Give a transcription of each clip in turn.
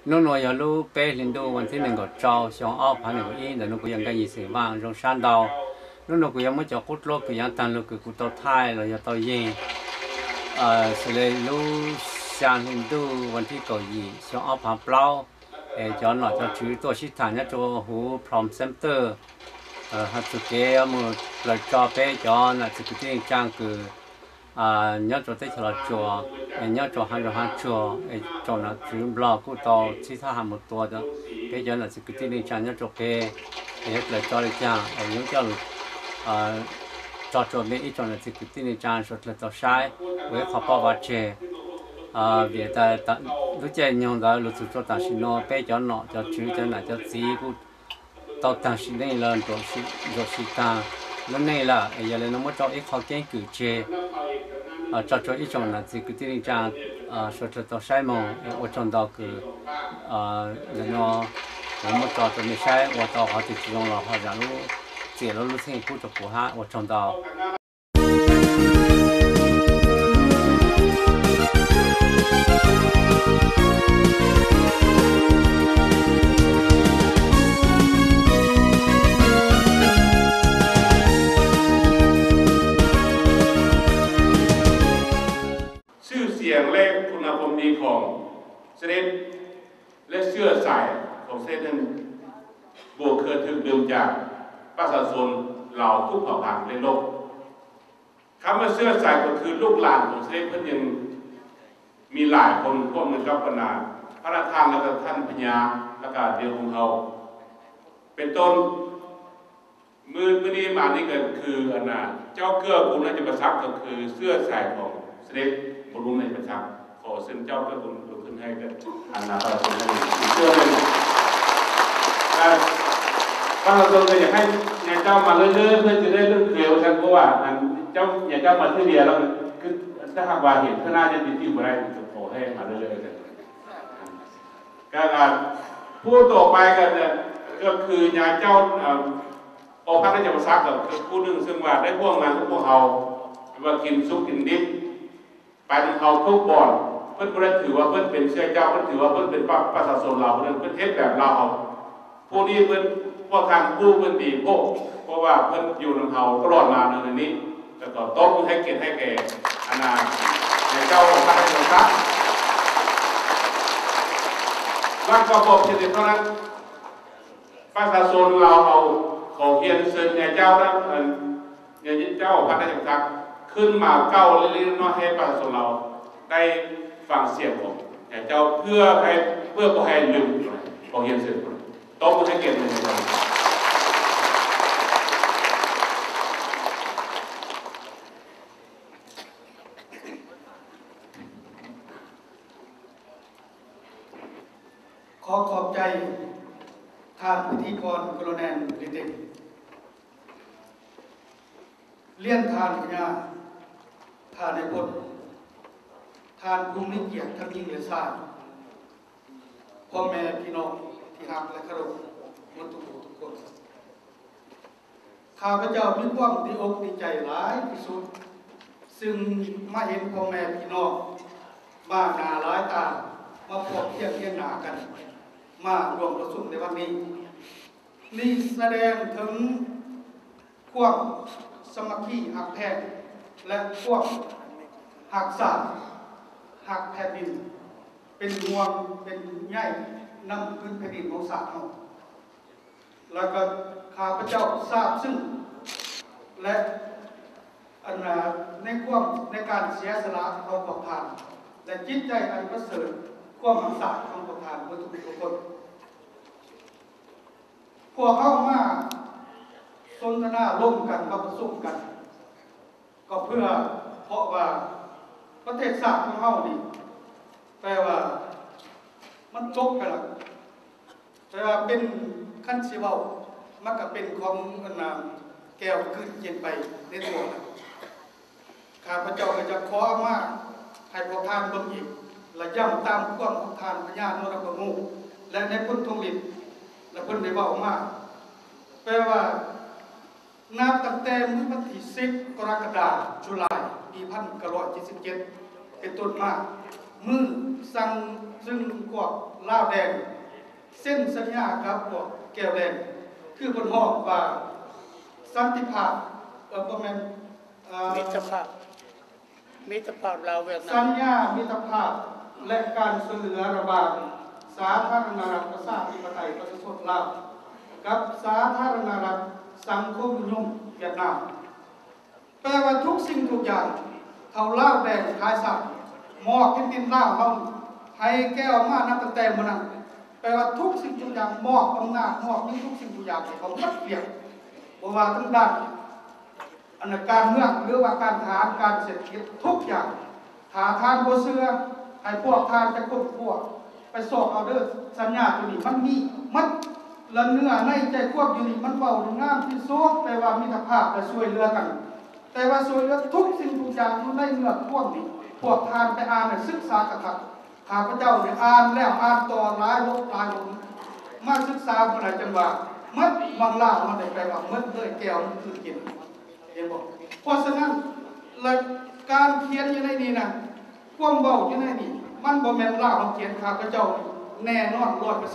nó nói giờ lúc bé lên đôวันที่หนึ่งก็เจ้าช่องอ้อพันหนึ่งก็อินแต่nóก็ยังกันยี่สิบว่างตรงชั้นดาวnóก็ยังไม่จะกุดโลกก็ยังตันโลกก็กุดตัวไทยเราจะตัวยิงสุดเลยลูกช่างฮินดูวันที่เกาหลีช่องอ้อพันเปล่าจอหน่อยจะชื่อตัวชิดฐานเนี่ยตัวหูพร้อมเซ็นเตอร์ฮัตสุเกะมือเราจอเป้จอน่ะจะคือที่จ้างคือnhớ cho tới là chùa nhớ cho hàng chùa cho nó chữ blog của tao chỉ thà một tuần đó cái giờ là cái tin này nhớ cho cái là cho được cha nhớ cho mấy ít cho là cái tin này cha rồi là tao sai với họ bảo vật chế vì ta lúc chơi nhau đó lúc cho ta xin nó bé cho nó cho chữ cho là cho gì của tao ta xin này là rồi xin ta lúc này là giờ là nó mới cho ít họ cái cử chế cho ít trong là chỉ cái tiếng trang cho tao sai mong ở trong đó cứ là nó một cho mình sai ở tao họ thì chỉ dùng là họ rằng lúc chỉ là lúc sinh của của họ ở trong đó เลขคุณภาพดีของเสด็จและเชื่อสายของเสด็จนั้นบวกเคยถึงเดิมจากประชาชนเหล่าทุกเผ่าพันธุ์ในโลกคำว่าเชื่อสายก็คือลูกหลานของเสด็จเพิ่นยังมีหลายคนพวกมันกับปนาพระราชทานแล้วก็ท่านพญาแล้วก็เดียวของเขาเป็นต้นมือนี้มานี่ก็คืออันน่ะเจ้าเกื้อกูลราชประทับก็คือเสื้อสายของเสด็จบรุงในประทับขอเส้นเจ้าก็บุญลุกขึ้นให้กันอันนั้นเราจะให้เชื่อเลยถ้าเราจะอยากให้นายเจ้ามาเรื่อยๆเพื่อจะได้เรื่องเร็วฉันเพราะว่าอันเจ้าอย่าเจ้ามาที่เดียวแล้วคือถ้าหากว่าเห็นข้างหน้าจะติดที่อะไรจะขอให้มาเรื่อยๆกันการพูดต่อไปกันเนี่ยก็คือนายเจ้าออกพระราชประทับกับผู้หนึ่งซึ่งว่าได้พวกงานพวกเขาว่ากินซุปกินดิบไปถึงเขาทุกบ่อนเพื่อนก็ถือว่าเพื่อนเป็นเชื้อเจ้าเพื่อนถือว่าเพื่อนเป็นประชาชนเราเพื่อนเทศแบบเราผู้นี้เพื่อนพวกทางผู้เพื่อนดีพวกเพราะว่าเพื่อนอยู่ในเขาตลอดมาในนี้แล้วก็ต้องให้เกียรติให้แก่อนาในเจ้าพระราชทรัพย์ร่างกระบอกเฉลี่ยเท่านั้นประชาชนเราเอาของเฮียนเซินในเจ้านั้นในเจ้าพระราชทรัพย์ขึ้นมาเก้าเรื่อยๆน้อยให้ประชาชนเราได้ฟังเสียงของแต่เจ้าเพื่อให้ลืมของเฮียนเสร็จต้องให้เกียรติเลยขอขอบใจทางพิธีกรกรแนนลิเต็งเลี้ยนทานพญาทานในพจน์ทานภูมิเกียรติทั้งยิ่งและชาติพ่อแม่พี่น้องที่รักและเคารพมนุษย์ทุกคนข้าพเจ้ามีความดีอกดีใจหลายที่สุดซึ่งมาเห็นพ่อแม่พี่น้องมาหน้าหลายตามาพบเทียงหน้ากันมารวมประชุมในวันนี้นี่แสดงถึงความสมัคคีหักแพงและพวกหักศาสตร์หักแผ่นดินเป็นห่วงเป็นใหญ่นำพื้นแผ่นดินของศาสตร์เราแล้วก็ข้าพเจ้าทราบซึ่งและในการเสียสละของประธานและจิตใจอันประเสริฐความหักศาสตร์ของประธานทุกคนพวกเข้ามาสนทนาร่วมกันมาประชุมกันก็เพื่อเพราะว่าประเทศชาติของเรานี่แปลว่ามันจบไปแล้วแต่ว่าเป็นขั้นชีวามันก็เป็นของแก้วขึ้นเย็นไปในตัวข้าพเจ้าก็จะขอมาให้พวกท่านเบิ่งอีกและย้ำตามความของท่านพญานรกงูและในพ้นทงฤทธิ์และพ้นได้บอกมาแปลว่านับตั้งแต่มื้อวันที่10 กรกฎาคมปี1977เป็นต้นมามือสั่งซึ่งพวกลาวแดงเส้นสัญญาครับพวกแก้วแดงคือคนห้องว่าสันติภาพประมาณมิตรภาพลาวเวียดนามสัญญามิตรภาพและการช่วยเหลือระหว่างสาธารณรัฐประชาธิปไตยประชาชนลาวกับสาธารณรัฐสังคมนิยมเวียดนามแปลว่าทุกสิ่งทุกอย่างเขาลาวแดงขายสัตว์มอบให้ดินลาวเขาให้แก้วมานับตั้งแต่เมื่อนั้นแปลว่าทุกสิ่งทุกอย่างมอบอำนาจมอบให้ทุกสิ่งทุกอย่างให้เขาทัดเปรียบบ่ว่าทั้งด้านการเมืองหรือว่าการทหารการเศรษฐกิจทุกอย่างหาทานบ่เชื่อให้พวกทานจะควบพวกไปสอบเอาเด้อสัญญาตัวนี้มันมีมันละเนื้อในใจควบอยู่นี่มันเบางามที่สุดแต่ว่ามิตรภาพและช่วยเหลือกันแต่ว่าช่วยเหลือทุกสิ่งทุกอย่างอยู่ในเนื้อควบนี้พวกทานไปอ่านศึกษากระทับข้าพเจ้าได้อ่านแล้วอ่านต่อหลายลบหลายลงมาศึกษาเมื่อไหร่จังว่ามัดบางล่ามันได้แปลว่ามัดเลยแก้วมันคือกินเห็นบอกเพราะฉะนั้นการเขียนอยู่ในนี้นะความเบาอยู่ในนี้มันบ่แม่นล่าของเขียนข้าพเจ้าแน่นอน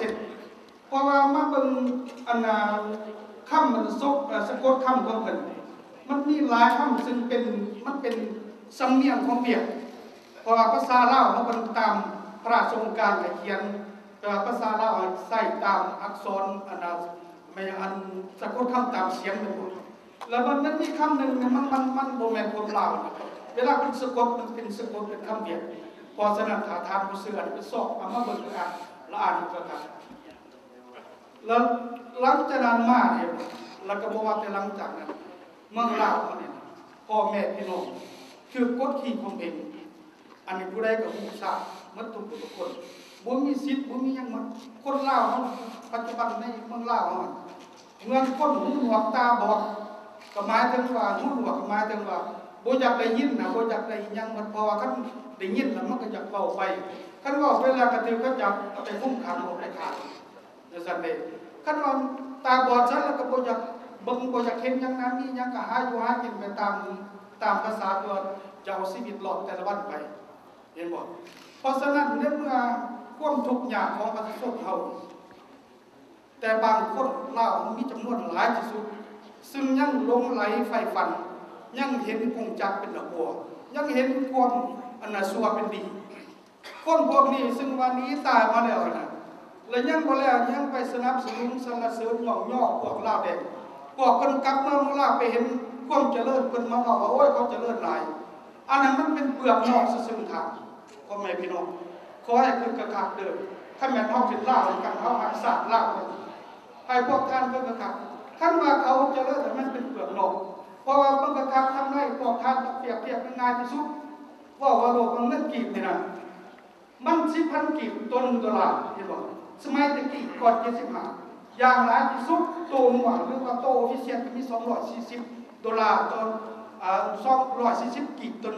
100% เพราะว่ามาเบิ่งอันคำมันสะกดคำของเพิ่นมันมีหลายคำซึ่งมันเป็นสำเนียงของเปียกเพราะว่าภาษาลาวเขาเป็นตามพระราชโองการเขียนแต่ว่าภาษาลาวใส่ตามอักษรไม่อันสะกดคำตามเสียงเป็นหมดแล้วมันมีคำหนึ่งมันโบแมนคนลาวเวลาเป็นสะกดมันเป็นสะกดเป็นคำเปียกพอสนับทานผู้เสื่อไปสอบมาเบิ่งกันละอ่านกันแล้วหลังจากนั้นมาเนี่ยแล้วก็บอกว่าแต่หลังจากนั้นเมืองลาวเนี่ยพ่อแม่พี่น้องคือกฎขี่ของเองอันนี้ผู้ใดก็ผู้ทราบมัดทุกคนบ่มีสิทธิ์บ่มียังมันคนลาวปัจจุบันในเมืองลาวเมืองคนหูหนวกตาบอดก็หมายถึงว่าหูหนวกก็หมายถึงว่าบ่อยากได้ยินนะบ่อยากได้ยังมันเพราะว่าคันได้ยินแล้วมันก็อยากเว้าไปคันเว้าเวลากระตือก็จับเอาไปคุ้มขังบ่ได้ขาดจังซั่นเด้คันว่าตาบอดซะแล้วก็บ่อยากเบิ่งบ่อยากเห็นยังนั้นนี่ยังก็หาอยู่หากินไปตามภาษาตัวจะเอาชีวิตรอดแต่ละวันไปเห็นบ่เพราะฉะนั้นในเมื่อความทุกข์ยากของประชาชนเฮาแต่บางคนลาวมีจำนวนหลายที่สุดซึ่งยังหลงไหลใฝ่ฝันยังเห็นกงจักรเป็นดอกบัวยังเห็นความชั่วเป็นดีคนพวกนี้ซึ่งวันนี้ตายมาแล้วนะและยังบ่แล้วยังไปสนับสนุนสรรเสริญย่อพวกลาวแดงพวกคนกลับเมืองลาวไปเห็นความเจริญเพิ่นมาว่าโอ้ยเขาเจริญหลายอันนั้นมันเป็นเปลือกนอกซื่อๆครับพ่อแม่พี่น้องขอให้เพิ่นกระคักเด้อถ้าแม่นเฮาเป็นลาวกันเฮาหักษาลาวให้พวกท่านเพิ่นกระคักท่านว่าเขาเจริญแต่มันเป็นเปลือกนอกเพราะว่าเพิ่นกระคักทำให้พวกท่านเปรียบเทียบง่ายที่สุดว่าโลกมันเงินกีบนี่นะมัน10,000กีบตัว$1เห็นบ่สมัยตะกี้ก่อน75อย่างหลายที่สุดโตหน่วยหรือว่าโตออฟฟิเชียลก็มี$240ต่อ240กีบตัว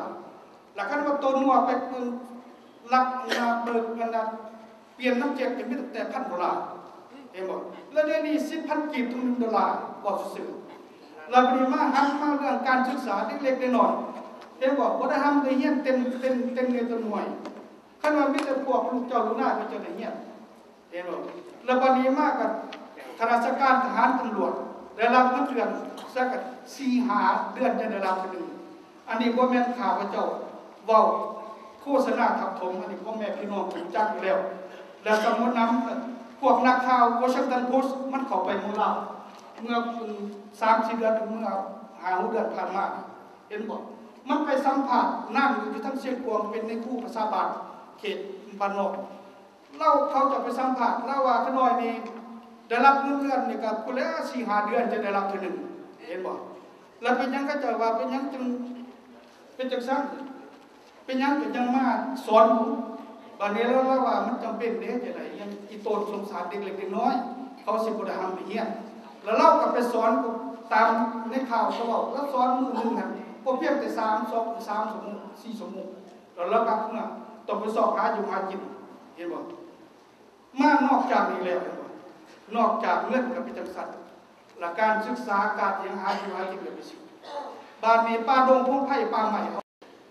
$1แล้วคันว่าโตหน่วยไปเบิ่งหลักเบิกเงินนั้นเปลี่ยนน้ำเจ็บก็มีตั้งแต่$1,000เห็นบ่แล้วเดี๋ยวนี้10,000กีบถึง$1บ่ซื่อๆแล้วบัดนี้มาหันมาเรื่องการศึกษาเล็กๆน้อยๆเห็นบ่บ่ได้ทำได้เรียนเต็มเงินตัวหน่วยคันว่ามีแต่พวกลูกเจ้าลูกนายไปจะได้เรียนเห็นบ่แล้วบัดนี้มากับข้าราชการทหารตำรวจได้รับเงินเดือนสัก4-5 เดือนจะได้รับนึงอันนี้บ่แม่นข้าพเจ้าเว้าโฆษณาทับถมอันนี้พ่อแม่พี่น้องรู้จักอยู่แล้วแล้วสมมุตินำพวกนักข่าววอชิงตันโพสต์มันเข้าไปเมืองลาวเมื่อ3-4 เดือนเมื่อ5-6 เดือนผ่านมาเห็นบ่มันไปสัมภาษณ์นั่งอยู่ทั้งเชียงกวงเป็นในครูภาษาบาลเขตบ้านนอกเขาจะไปสัมภาษณ์เล่าว่าขน้อยนี่ได้รับเงินเดือนนี่ก็คนละ 4-5 เดือนจะได้รับทีนึงเห็นบ่แล้วเป็นยังก็จะว่าเป็นยังจึงเป็นจังซั่นเป็นยังก็ยังมาสอนบัดนี้แล้วว่ามันจำเป็นเด้จังได๋ยังอีโตนสงสารเด็กเล็กน้อยเขาสิบ่ได้ทำให้เฮียนแล้วเราก็ไปสอนตามในข่าวเขาบอกแล้วสอนมื้อนึงน่ะบ่เพียงแต่3 ชั่วโมง4 ชั่วโมงแล้วเราก็ต้องไปสอบหาอยู่หากินเห็นบ่มานอกจากนี้แล้วนอกจากเงินกับเป็นจังซั่นและการศึกษาการยังหาอยู่หากินก็เป็นสิ่งบ้านนี้ป่าดงพงไผ่ป่าใหม่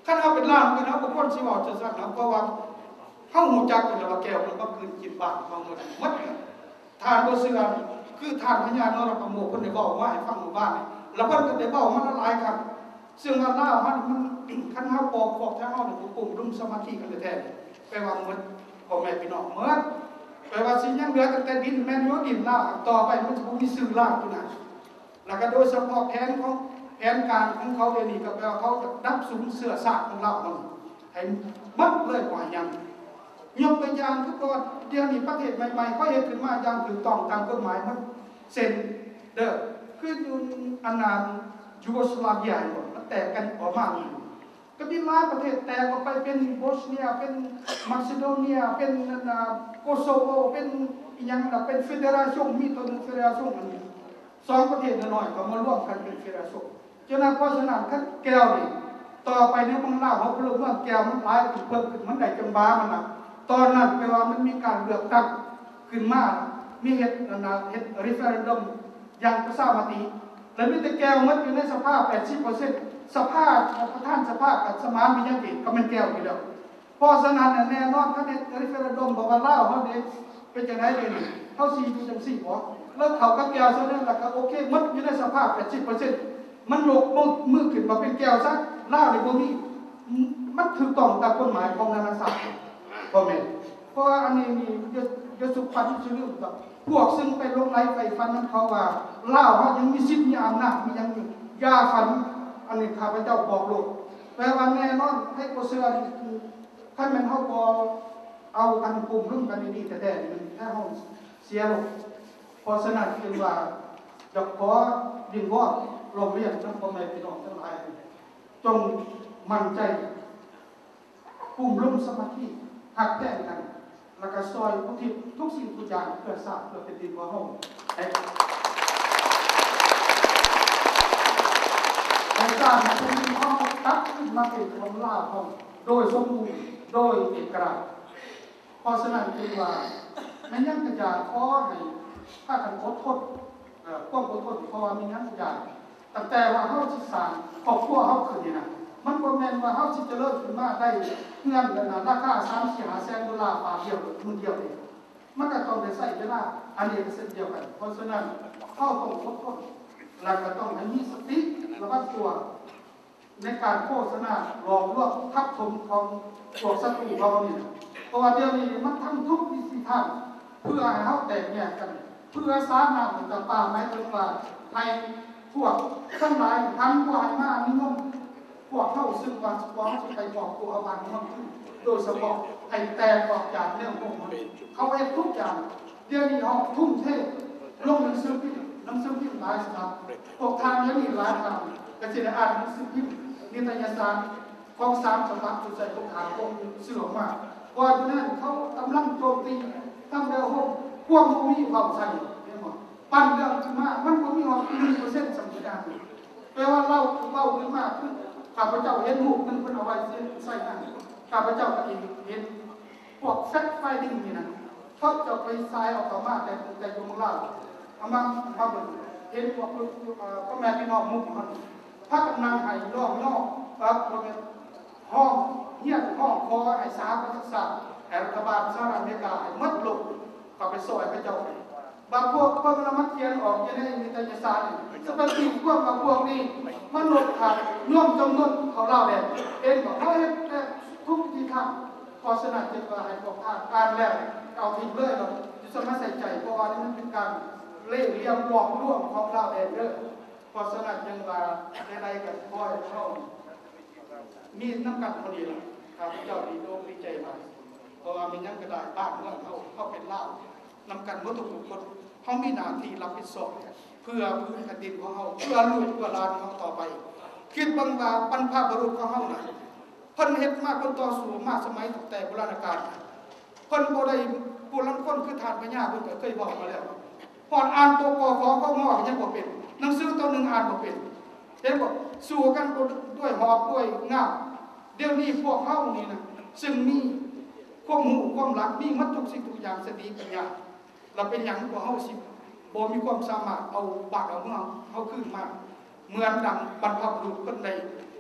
ถ้าเอาเป็นล้านกันเอาบุคคลชีวะจะสั่งนะเพราะว่าเข้าหูจักกันแล้วว่าแก้วมันก็คืนกินบาทของมันมัดทานโบเสือคือทานพญานรประโมกคนได้บอกว่าให้ฟังหมู่บ้านแล้วเพิ่นก็ได้บอกมันหลายครั้งซึ่งว่าล่ามันคันเฮาปอกทางเฮาเนี่ยปุ่มรุ่มสมาธิกันแท้ๆแปลว่ามันพ่อแม่พี่น้องเหมือนแปลว่าสิ่งยังเหลือตั้งแต่ดินแม่นอยู่ดินล่าต่อไปมันจะบ่มีสื่อล่าอยู่นะแล้วก็โดยเฉพาะแผนการของเขาเดี๋ยวนี้ก็แปลว่าเขาจะดับสูญเสื้อสาดของเรามันให้มัดเลยกว่ายังยกตัวอย่างทุกคนเดี๋ยวนี้ประเทศใหม่ๆเขาเฮ็ดขึ้นมาอย่างถูกต้องตามกฎหมายมันเซ็นเด้อคืออยู่อันนั้นยูโกสลาเวียหมดมันแตกกันออกมาก็มีหลายประเทศแตกออกไปเป็นโบสเนียเป็นมาซิโดเนียเป็นโกโซโวเป็นอย่างเป็นเฟเดราชันมีตัวนึงเฟเดราชันอันนี้สองประเทศน้อยก็มาร่วมกันเป็นเฟเดราชันฉะนั้นเพราะฉะนั้นขั้นแก้วนี่ต่อไปเนี่ยมันเล่าเขาเพิ่มว่าแก้วมันหลายขึ้นเพิ่มขึ้นมันได้จังบ้ามันนะตอนนั้นแปลว่ามันมีการเลือกตั้งขึ้นมามีเหตุรีเฟอเรนดัมอย่างประชามติแล้วมีแต่แก้วมันอยู่ในสภาพ 80% สภาพประธานสภาพกับสมานวิญญาณก็มันแก้วอยู่แล้วเพราะฉะนั้นแน่นอนถ้าในรีเฟอเรนดัมบอกว่าเล่าเขาเด็กเป็นจังได๋เลยเขา4อยู่จัง4บ่แล้วเขากับแก้วซะนั่นล่ะก็โอเคมันอยู่ในสภาพ 80%มันโลกมือขึ้นมาเป็นแก้วซะเล่าในบ่มีมันถูกต้องตามกฎหมายของนานาชาติพ่อแม่เพราะอันนี้มีจะสุขวัญชื่อกับพวกซึ่งไปลงไล่ไปฟันนั้นเขาว่าเล่าว่ายังมีสิทธิ์มีอำนาจมียังยาฟันอันนี้ข้าพเจ้าบอกโลกแปลว่าแน่นอนให้โกเสือท่านมันเขาพอเอากันกลุ่มรุ่มกันดีๆแต่มันแค่ห้องเสียลงพอสนัดคือว่าจะขอดินวอดโรงเรียนทั้งพ่อแม่พี่น้องทั้งหลายจงมั่นใจกลุ่มรุ่มสมาธิหักแก้กันแล้วก็ซอยอุทิศทุกสิ่งทุกอย่างเพื่อสร้างเพื่อเป็นดินของเราในการที่มีข้อตัดขึ้นมาเป็นของล่าของโดยสมบูรณ์โดยเอกราชเพราะฉะนั้นคือว่าในยังกระจายข้อให้ถ้ากันอดทนความอดทนเพราะว่ามีงั้นกระจายตั้งแต่ว่าเขาศึกษาครอบครัวเขาขึ้นนี่นะมันบ่แม่นว่าเขาสิเจริญขึ้นมาได้เงินราคา3-5 แสนดอลลาร์บาทเดียวมื้อเดียวนี่มันก็ต้องได้ใช้เวลาอันนี้ก็เช่นเดียวกันเพราะฉะนั้นเขาต้องอดทนแล้วก็ต้องให้มีสติระวังตัวในการโฆษณาหลอกลวงทับถมของพวกศัตรูเขานี่เพราะว่าเดี๋ยวนี้มันทำทุกวิธีทางเพื่อให้เขาแตกแยกกันเพื่อสร้างน้ำต่างๆหมายถึงว่าให้พวกทั้งหลายทั้งกว่ามานิยมพวกเข้าซึ่งวันสจะไปบอกตัวเอาวันมันโดยเฉพาะให้แตกออกจากเรื่องพวกมันเขาให้ทุกอย่างเดี๋ยวนี้เขาทุ่มเทลงหนังสือพิมพ์หลายสำนักพวกทางยังมีหลายทางกระจายอ่านหนังสือพิมพ์นิตยสารของ3 สำนักอยู่ใจพวกทางพวกเสื่อมมากก่อนนั้นเขากำลังโจมตีตั้งแต่พวกมีความใส่เนี่ยหมดปั้นเรื่องขึ้นมามันก็มีความ1% สำคัญแปลว่าเราขึ้นมาคือข้าพเจ้าเห็นรูปมันเป็นเอาไว้ใส่นั่นข้าพเจ้าก็เห็นพวกแฟกไฟดิ้งนี่นะเขาจะไปทรายออกมาแต่ยมล่าเอามาเห็นพวกพ่อแม่พี่น้องมุกมันพักนางไห้รอบนอกครับห้องเงียบห้องคอไอ้สาประศึกษาแห่งรัฐบาลสหรัฐอเมริกาไอ้มัดลงเขาไปซอยพระเจ้าบางพวกพวกมันมัดเขียนออกยังได้นิตยสารจะเป็นสิ่งพวกนี้มันลดขาดน่วมจำนวนเขาเล่าแบบเองบอกเขาเห็นทุกที่ทำพอสนัดจิตว่าให้พวกการแล้วเอาทิ้งเลยเราจะไม่ใส่ใจเพราะว่านี่มันเป็นการเล่ห์เหลี่ยมบอกล่วงของเล่าแบบเด้อพอสนัดยังว่าใดๆกับพ่อยเข้ามีน้ำกันพอดีล่ะครับเจ้าดีโดมดีใจมากเพราะว่ามียังกระดาษบ้านเมืองเขาเป็นเล่านำกันเมื่อทุกคนเขามีหน้าที่รับผิดชอบเพื่อพื้นแผ่นดินของเขาเพื่อลูกเพื่อหลานของเขาต่อไปคิดบังว่าบรรพบุรุษของเขาน่ะเพิ่นเฮ็ดมาคนต่อสู้มาสมัยแต่โบราณกาลเพิ่นบ่ได้ผู้ลำคนคือทานพญาเพิ่นก็เคยบอกมาแล้วพออ่านตัวกขอข้องอยังบ่เป็นหนังสือตัวนึงอ่านบ่เป็นเห็นบ่สู้กันด้วยหอบด้วยงาเดี๋ยวนี้พวกเฮานี่นะซึ่งมีความรู้ความหลักมีมัดทุกสิ่งทุกอย่างสติปัญญาเราเป็นหยังพวกเฮาสิบ่มีความสามารถเอาบาดเอาเมืองเฮาขึ้นมาเหมือนดังบรรพบุรุษเพิ่นได้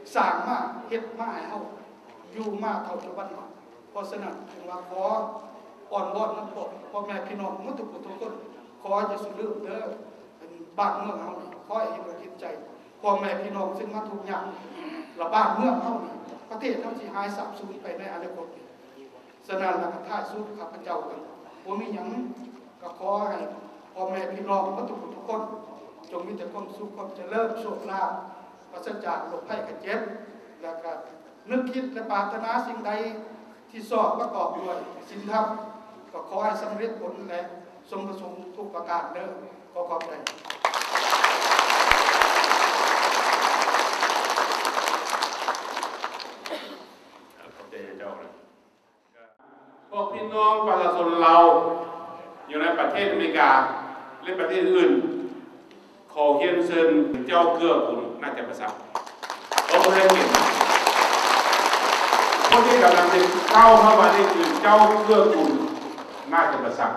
สร้างมาเฮ็ดมาให้เฮาอยู่มาเท่าปัจจุบันนี้เพราะฉะนั้นจึงว่าขออ่อนวอนน้ำพ่อแม่พี่น้องหมดทุกคนขอจะสุลืมเด้อบ้านเมืองเฮานี่ขอให้เห็นอกเห็นใจพ่อแม่พี่น้องซึ่งมาทุกอย่างละบ้านเมืองเฮานี่ประเทศเฮาสิหายสาบสูญไปในอนาคตฉะนั้นแล้วก็ท้ายสุดข้าพเจ้ากันบ่มีหยังก็ขอให้พ่อแม่พี่น้องหมดทุกคนจงมีแต่ความสุขความเจริญโชคลาภปราศจากโรคภัยไข้เจ็บแล้วก็นึกคิดและปรารถนาสิ่งใดที่สอบประกอบด้วยศีลธรรมก็ขอให้สำเร็จผลและสมประสงค์ทุกประการเด้อขอขอบใจพวกพี่น้องประชาชนเราอยู่ในประเทศอเมริกาและประเทศอื่นขอเฮียนเซินเจ้าเกื้อกูลน่าจะประสาทเราเรียนเห็นคนที่กำลังจะเข้ามานี่คือเจ้าเกื้อกูลน่าจะประสาท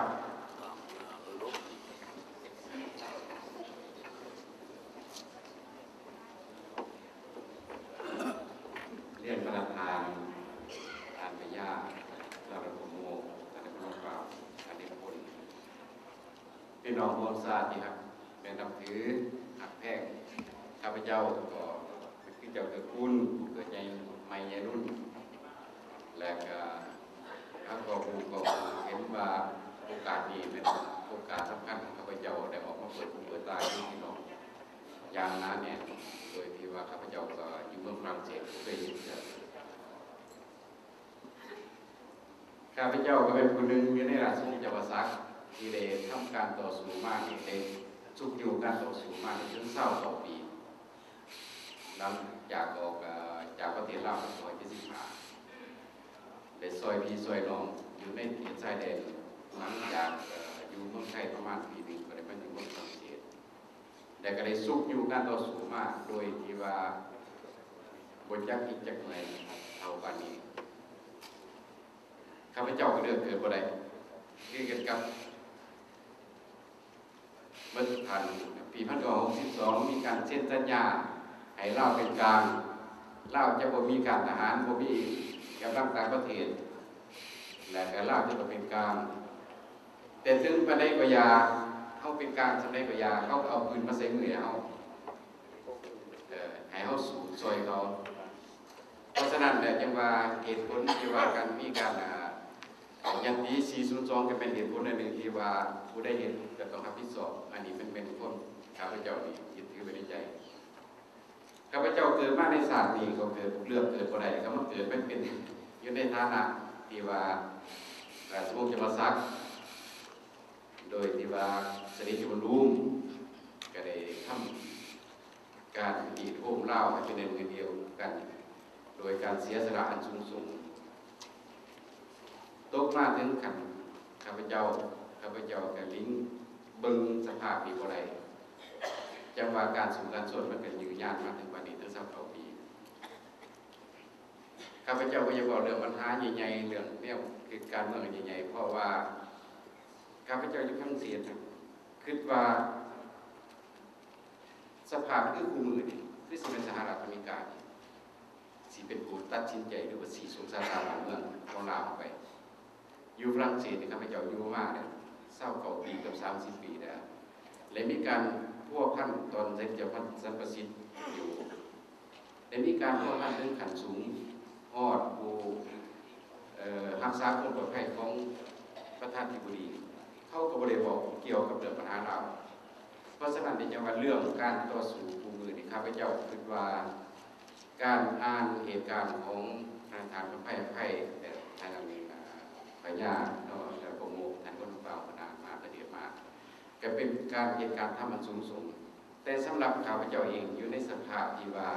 เรียนประธานทานไปยาเราเป็นผู้โมแต่ในพระองค์กล่าวอันนี้ผลพี่น้องร่วมชาติครับเป็นนับถือหักแพงข้าพเจ้าก็คือเจ้าเกิดคุณเกิดใหญ่ใหม่ใหญ่รุ่นและก็ข้าก็คงก็เห็นว่าโอกาสนี้เป็นโอกาสสำคัญของข้าพเจ้าได้ออกมาเปิดหูเปิดตาที่พี่น้องอย่างนั้นเนี่ยโดยที่ว่าข้าพเจ้าก็อยู่เมืองฝรั่งเศสเคยเห็นข้าพเจ้าก็เป็นคนหนึ่งอยู่ในราชวงศ์จักรพรรดิที่ได้ทำการต่อสู้มากที่ได้สุขอยู่การต่อสู้มากถึง20 ปีหลังจากออกจากประเทศลาวซอย75ได้ซอยพี่ซอยน้องอยู่ในเขตชายแดนหลังจากอยู่เมืองไทยประมาณปีหนึ่งก็ได้มาอยู่เมืองฝรั่งเศสแต่ก็ได้สุขอยู่การต่อสู้มากโดยที่ว่าบนยักษ์อีกจากหน่วยเท่ากันนี้ข้าพเจ้าก็เลือกเกิดบ่ได้คือกันกับเมื่อผ่านปี1962มีการเซ็นสัญญาให้ลาวเป็นกลางลาวจะบ่มีการทหารบ่มีกำลังต่างประเทศและก็ลาวจะเป็นกลางแต่ถึงปานใดก็อย่าเฮาเป็นกลางสำใดก็อย่าเขาเอาปืนมาใส่มือให้เฮาให้เฮาสู้ซอยเขาเพราะฉะนั้นแต่จังว่าเหตุผลที่ว่าการมีการยันตี402ก็เป็นเหตุผลอันหนึ่งที่ว่าผู้ได้เห็นจะต้องรับผิดชอบอันนี้เป็นคนข้าพเจ้านี่ยึดถือไว้ในใจข้าพเจ้าเกิดมาในศาสตร์นี้ก็เกิดเลือกเกิดบ่ได้ก็มันเกิดไม่เป็นอยู่ในฐานะที่ว่าราชวงศ์จักรพรรดิโดยที่ว่าเสด็จจุลลุงก็ได้ทำการดีดโฮมเล่าให้เป็นเงินเดียวกันโดยการเสียสละอันสูงตกมาถึงขันข้าพเจ้ากับลิงเบิ่งสภาพปีบ่ได้จังว่าการสู่การสวดมันก็ยืนยากมาถึงวันนี้ถึง20 ปีข้าพเจ้าก็จะบอกเรื่องปัญหาใหญ่ๆเรื่องเนี่ยคือการเมืองใหญ่ๆเพราะว่าข้าพเจ้าอยู่ฝรั่งเศสคิดว่าสภาพคือคู่มือนี่คือสิเป็นสหรัฐอเมริกาสิเป็นผู้ตัดสินใจหรือว่าสิสงสารบ้านเมืองของลาวไปอยู่ฝรั่งเศสนี่ข้าพเจ้าอยู่มาเนี่ย29 ปีกับ30 ปีแล้วและมีการพัวพันตอนเสด็จเจ้าพันสันประสิทธิ์อยู่และมีการพัวพันถึงขั้นสูงฮอดผู้รักษาความปลอดภัยของประธานาธิบดีเขาก็บ่ได้บอกเกี่ยวกับเรื่องปัญหาเราเพราะฉะนั้นในจังหวัดเรื่องการต่อสู้คู่มือนี่ข้าพเจ้าคิดว่าการอ่านเหตุการณ์ของทางการภัยทางพญาเนาะแล้วก็โมท่านก็เฝ้าพนามาประเดี๋ยวมาก็เป็นการเหตุการณ์ทำมันสูงส่งแต่สำหรับข้าพเจ้าเองอยู่ในสภาพที่ว่า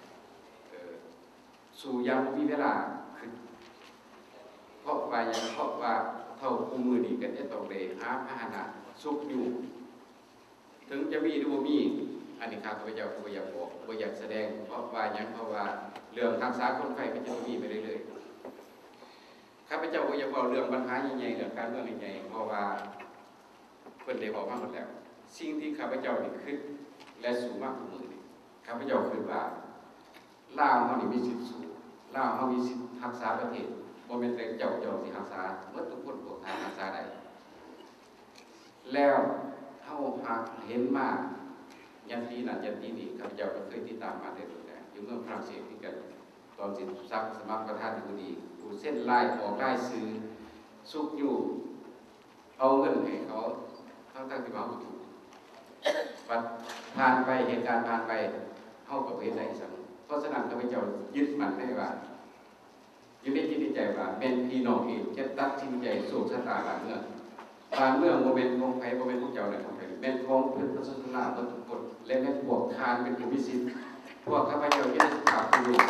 สู่ยังมีเวลาคือเพราะว่าเท่าคู่มือนี่กันจะต้องเลยหาพาหนะสุขอยู่ถึงจะมีหรือบ่มีอันนี้ข้าพเจ้าก็อยากบอกบ่อยากแสดงเพราะว่าเรื่องรักษาคนไข้มันจะมีไปเรื่อยๆข้าพเจ้าก็อยากบอกเรื่องปัญหาใหญ่ๆเรื่องการเมืองใหญ่ๆเพราะว่าเพิ่นได้บอกมาหมดแล้วสิ่งที่ข้าพเจ้านี่คิดและสู่มากคู่มือนี่ข้าพเจ้าคิดว่าลาวเขานี่มีสิทธิ์สูงลาวเขามีสิทธิ์รักษาประเทศบ่แม่นแต่เจ้าสิรักษาเมื่อทุกคนพวกทางรักษาได้แล้วเฮาหากเห็นมายันตีนั่นยันตีนี่ข้าพเจ้าก็เคยติดตามมาได้ตั้งแต่อยู่เมืองฝรั่งเศสที่กันตอนสิซักสมัครประธานาธิบดีผู้เส้นลายออกลายซื้อซุกอยู่เอาเงินให้เขาทั้งที่ว่าเขาถูกผ่านไปเหตุการณ์ผ่านไปเฮาก็บ่เฮ็ดได้ซั่นเพราะฉะนั้นข้าพเจ้ายึดมั่นได้ว่าอยู่ในจิตใจว่าเป็นพี่น้องเองจะตัดสินใจสู่ชะตาบ้านเมืองโมเมนต์ของไผโมเมนต์ของเจ้าเนี่ยของไผเป็นของเพื่อนพระศาสนาทุกคนและแม่พวกทานเป็นผู้มีสิทธิ์พวกข้าพเจ้าที่ได้ศึกษาผู้รู้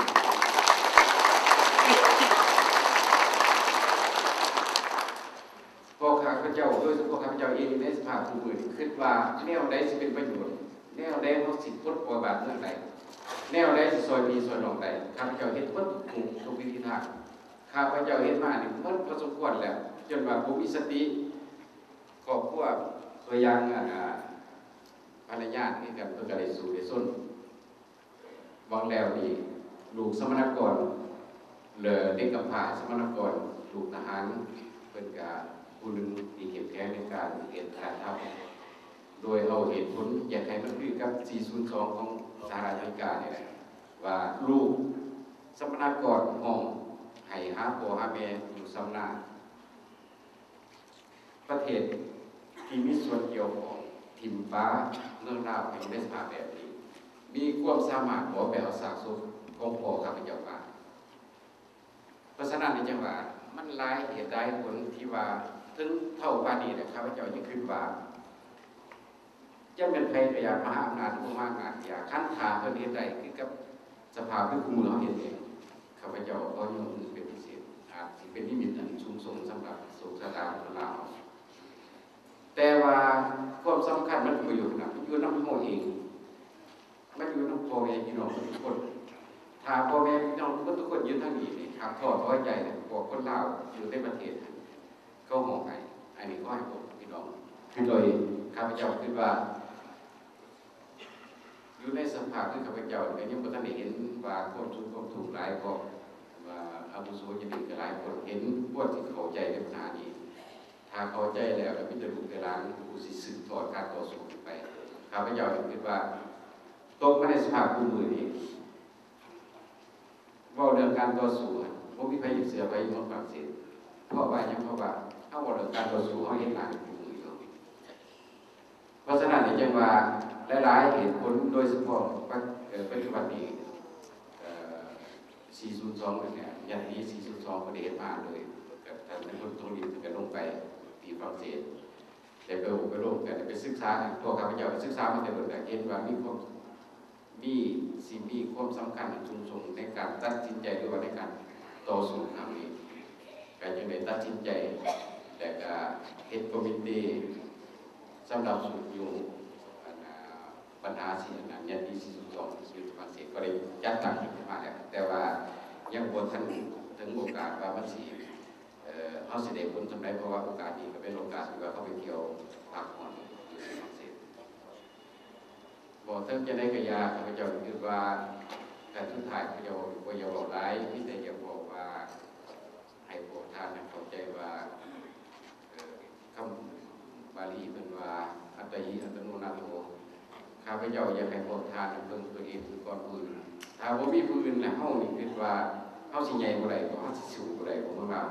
พวกข้าพเจ้าโดยเฉพาะข้าพเจ้าเองในสภาพผู้มือคิดว่าแนวใดสิเป็นประโยชน์แนวใดเขาสิพุทธปฏิบัติเรื่องใดแนวใดสิซอยดีซอยน้องใดข้าพเจ้าเฮ็ดหมดทุกวิธีทางข้าพเจ้าเฮ็ดมานี่หมดพอสมควรแล้วจนว่าผมมีสติครอบครัวตัวอย่างภรรยาที่กันเพื่อการได้สู่ได้ส้นวางแล้วนี่ลูกสมณกรเหลือเด็กกำพร้าสมณกรลูกทหารเป็นการผู้หนึ่งที่เข้มแข็งในการเหตุการณ์ทำโดยเอาเหตุผลอยากให้มันคือกับ 402 ของสหรัฐอเมริกาเนี่ยแหละว่าลูกสมณกรห้องให้หาพ่อหาแม่อยู่สำนักประเทศที่มีส่วนเกี่ยวของทิมฟ้าเรื่องราวในสภาพแบบนี้มีความสามารถขอแบบเอาสากสุขของพ่อข้าพเจ้ามาเพราะฉะนั้นในจังหวะมันหลายเหตุหลายผลที่ว่าถึงเท่าปานนี้ข้าพเจ้ายังคิดว่าจะเป็นใครก็อยากมหาอำนาจผู้มากงานอยากขั้นถาเพื่อเห็นใดคือกับสภาพคือคู่มือเขาเห็นเองข้าพเจ้าก็ยังเป็นพิเศษอาจจะเป็นนิมิตอันสูงส่งสำหรับสุขสตาของเราแต่ว่าความสำคัญมันอยู่นะมันอยู่น้ำพ่อเองมันอยู่น้ำพ่อแม่พี่น้องทุกคนถ้าพ่อแม่พี่น้องทุกคนยืนทั้งนี้นี่ขาดท้อท้อยใจเนี่ยบอกคนลาวอยู่ในประเทศเขามองไงอันนี้ก็ให้ผมพี่น้องคือโดยข้าพเจ้าคิดว่าอยู่ในสภาพที่ข้าพเจ้าเนี่ยยังไม่ทันได้เห็นว่าความถูกหลายก็ว่าอาวุโสจะดีกับหลายคนเห็นพวกที่เข้าใจในปัญหานี้ถ้าเข้าใจแล้วก็พิจารณาแต่ละผู้สิสืบทอดการต่อสู้ไปข้าพเจ้าคิดว่าตกมาในสภาพผู้มือนี้ว่าเรื่องการต่อสู้พวกที่ไปอยู่เสือไปอยู่ฝรั่งเศสเพราะว่ายังเพราะว่าถ้าว่าเรื่องการต่อสู้เขาเห็นหลังผู้มืออยู่เพราะฉะนั้นในจังหวะหลายๆเหตุผลโดยเฉพาะปัจจุบันนี้402เนี่ยยันนี้402ประเทศมาเลยท่านเป็นคนตรงนี้ถึงจะลงไปที่ฝรั่งเศสแต่ไปร่วมกันไปศึกษาตัวข้าพเจ้าไปศึกษามาแต่โดยแต่เห็นว่ามีสิ่งมีความสำคัญสูงในการตัดสินใจหรือว่าในการต่อสู้ครั้งนี้การยังได้ตัดสินใจแต่ก็เฮ็ดคอมมิชชั่นสำหรับสุดอยู่ปัญหาสิ่งนั้นยันที่402ที่ฝรั่งเศสก็ได้จัดตั้งขึ้นมาแล้วแต่ว่ายังบ่ทันถึงโอกาสว่ามันสิเขาสิได้ผลสำเร็จเพราะว่าโอกาสนี้ก็เป็นโอกาสที่ว่าเขาไปเที่ยวพักผ่อนอยู่ที่ฝรั่งเศสบอกทั้งจะได้กระยาข้าพเจ้าคิดว่าแต่สุดท้ายข้าพเจ้าบ่อยากบอกหลายที่แต่อยากบอกว่าให้พวกท่านเข้าใจว่าคำบาลีเป็นว่าอัตติอัตโนนาโถข้าพเจ้าอยากให้พวกท่านเบิ่งตัวเองก่อนผู้อื่นถ้าบ่มีผู้อื่นแล้วเฮานี่คิดว่าเฮาสิใหญ่บ่ได้บ่เฮาสิสูงบ่ได้ผมว่า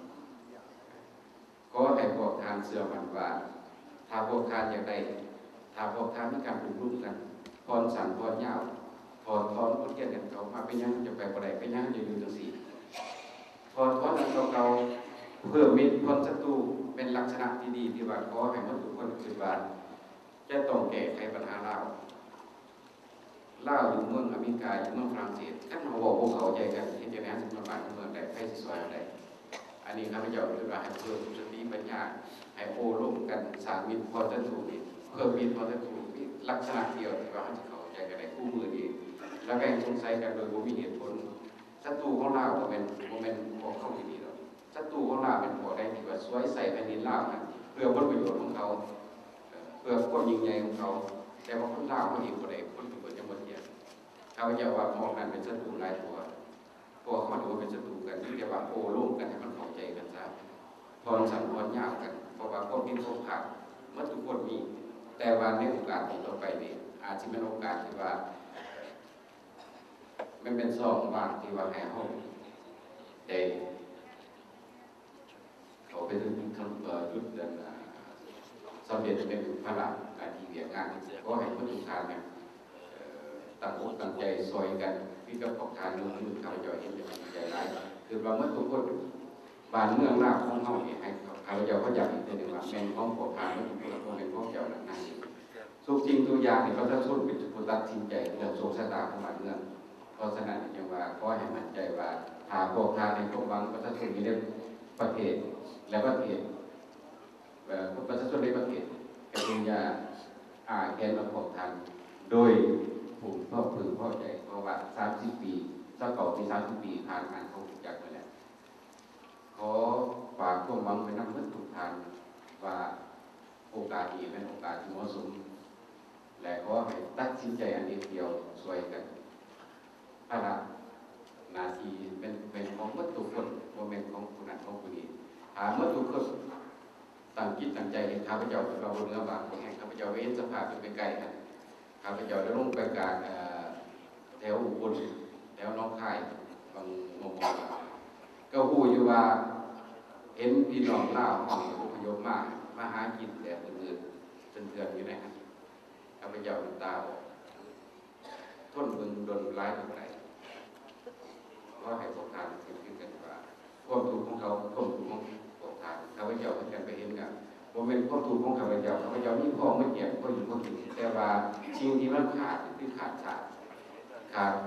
ก็ให้พวกทานเสื่อมันว่าถ้าพวกทานอยากได้ถ้าพวกทานมีการปลูกรุ่งกันพรสันพรยาวพรทอนพุทธเกียรติกันเขามาเป็นยังจะไปบ่ได้เป็นยังจะอยู่จังซี่พรทอนนั้นเก่าเพื่อมิตรพรศัตรูเป็นลักษณะที่ดีที่ว่าขอให้มนุษย์ทุกคนคิดว่าจะต้องแก้ไขปัญหาลาวอยู่เมืองอเมริกาอยู่เมืองฝรั่งเศสท่านเขาบอกพวกเขาใจกันที่จะแนะนำบ้านเมืองใดให้สิสวยใดอันนี้ข้าพเจ้าคิดว่าให้เพิ่มสติปัญญาให้โอ้ร่วมกันสร้างมิตรพรศัตรูเพิ่มมิตรพรศัตรูมีลักษณะเดียวที่ว่าเขาใจกันในคู่มือดีแล้วก็สงสัยกันโดยบ่มีเหตุผลศัตรูของลาวบ่แม่นพวกเขาที่ดีหรอกศัตรูของลาวเป็นพวกใดที่ว่าสวยใส่แผ่นดินลาวกันเพื่อผลประโยชน์ของเขาเพื่อความยิ่งใหญ่ของเขาแต่ว่าคนลาวเขาเองบ่ได้คนเป็นคนจังหวัดเดียวข้าพเจ้าว่ามองนั้นเป็นศัตรูหลายตัวพวกเขาถือว่าเป็นศัตรูกันที่เรียกว่าโอ้ร่วมกันให้มันเข้าใจกันซะพรสั่งพรยาวกันเพราะว่าคนที่พบขาดเมื่อทุกคนมีแต่ว่าในโอกาสที่ต่อไปนี่อาจจะเป็นโอกาสที่ว่ามันเป็นซองว่างที่ว่าให้ห้องได้เขาไปถึงยุดเดินสำเร็จเป็นพลังการที่เวียงานก็ให้ผู้ทุกทานเนี่ยตั้งอกตั้งใจซอยกันพี่กับของทานมือข้าพเจ้าเห็นเป็นใจร้ายคือว่าเมื่อทุกคนบ้านเมืองรากของเฮาเนี่ยให้ข้าพเจ้าเขาอยากเห็นเป็นว่าแม่นของของทานเมื่อทุกคนเป็นของเจ้าหนักหนาทุกจริงทุกอย่างเนี่ยเขาจะสู้เป็นผู้ตัดสินใจเรื่องโชคชะตาของบ้านเมืองเพราะฉะนั้นยังว่าขอให้มั่นใจว่าหาพวกทานในตรงบังประชาชนมีในประเทศและประเทศประชาชนในประเทศกับปัญญาแกนมาพวกทานโดยผมก็พึงพอใจเพราะว่า30 ปีสักเก่าปี30 ปีผ่านงานเขาจากไปแล้วขอฝากความหวังไปนำเพื่อนทุกท่านว่าโอกาสนี้เป็นโอกาสที่เหมาะสมและขอให้ตัดสินใจอันเดียวช่วยกันภาระหน้าที่เป็นของเมื่อทุกคนโมเมนต์ของคนนั้นของคนนี้หาเมื่อทุกคนตั้งจิตตั้งใจเห็นข้าพเจ้าเป็นเราเนื้อบางคนให้ข้าพเจ้าเห็นสภาพเป็นไกลกันข้าพเจ้าได้ลงไปการแถวอุบลแถวน้องคายบางมงก็พูดอยู่ว่าเห็นพี่น้องเล่าของอพยพมาหากินแต่อื่นๆเถื่อนๆอยู่นะครับข้าพเจ้าตาทนบึงดนร้ายตรงไหนก็ให้พวกทานเห็นขึ้นกันว่าความถูกของเขาความถูกของพวกทานข้าพเจ้าเพื่อนไปเห็นกันโมเมนต์ความถูกของข้าพเจ้ามีข้อไม่เกี่ยวก็อยู่ก็ถึงแต่ว่าสิ่งที่มันขาดคือขาดชาติขาด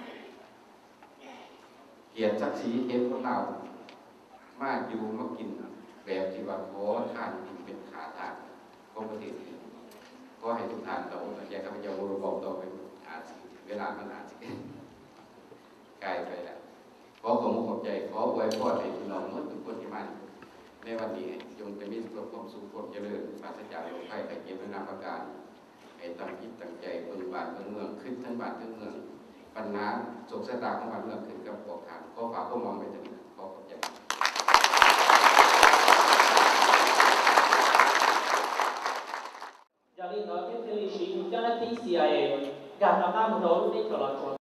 เกียรติศักดิ์ศรีเห็นของเรามาอยู่มากินแบบที่ว่าขอทานกินเป็นขาทานของประเทศนี้ก็ให้ทุกท่านเราตั้งใจข้าพเจ้าบริบอกต่อไปอาจเวลามันอาจจะไกลไปแล้วขอขอบใจขอไว้พอให้พี่น้องเมื่อทุกคนที่มาในวันนี้จงจะมีความสุขความเจริญปราศจากโรคภัยไข้เจ็บและนาประการให้ตั้งจิตตั้งใจเบิ่งบ้านเบิ่งเมืองขึ้นทั้งบ้านทั้งเมืองปัญหาโศกชะตาของบ้านเมืองขึ้นกับปวกทานขอฝากข้อมองไปถึงขอขอบใจ Jadi, nanti pilih si, jangan tinggi ayah. Gak nama menurut ni kalau